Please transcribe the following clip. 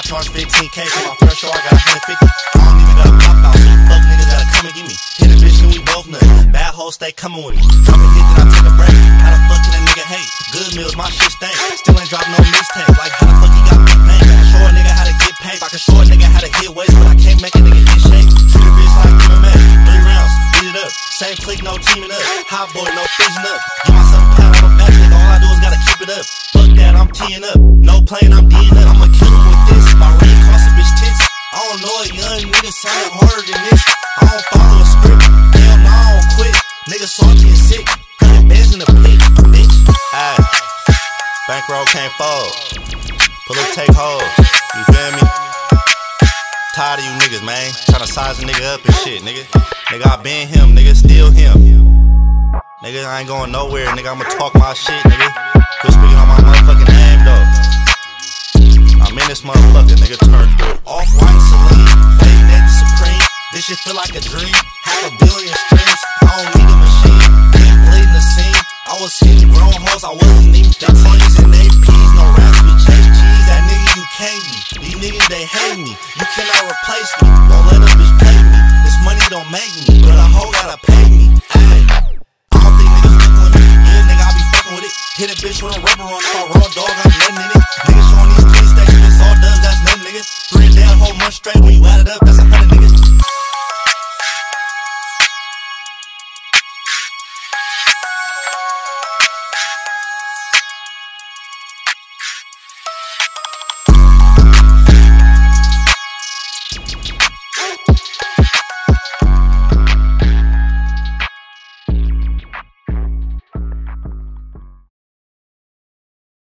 charge 15K for my first show, I got 150. I don't even got a pop out, so you fuck niggas gotta come and get me. Hit a bitch and we both nut. Bad hoes stay coming with me. Drop a hit, then I take a break. How the fuck can a nigga hate? Good meals, my shit stank. Still ain't drop no mixtape. Like how the fuck he got big name? Show a nigga how to get paid. I can show a nigga how to hit weights, but I can't make a nigga get shape. Treat a bitch like MMA. 3 rounds, beat it up. Same click, no teaming up. Hot boy, no freezing up. Give myself a pound on my back, nigga. All I do is gotta keep it up. Fuck that, I'm teeing up. No playing, I'm D'ing up. I'ma kill him with this. My ring cost a bitch tits. I don't know a young nigga sounding harder than this. I don't follow a script. Hell no, I don't quit. Niggas salty and sick. 100 bands in the pit, bitch. Ayy, bankroll can't fold. Pull up, take hold. You feel me? Tired of you niggas, man. Tryna size a nigga up and shit, nigga. Nigga, I been him, nigga, still him. Nigga, I ain't going nowhere, nigga. I'ma talk my shit, nigga. Quit speaking on my motherfucking name, though. I'm in this motherfucker, nigga, turned off-white Celine, Late Night Supreme. This shit feel like a dream. 500 million streams. I don't need a machine. Ain't bleeding the scene. I was hitting grown hoes, I wasn't even 15s and APs, no raps, we chase cheese. That nigga you can't be. These niggas, they hate me. You cannot replace me. Don't let a bitch play me. This money don't make me, but a hoe gotta pay me. Ay, I don't think niggas fucking with me. Yeah, nigga, I be fucking with it. Hit a bitch with a rubber on. If I raw dog, I'm letting in it. Niggas showing these 3 stacks, this all does, that's nothing, nigga. 3 damn whole month straight, when you add it up, that's 100 niggas.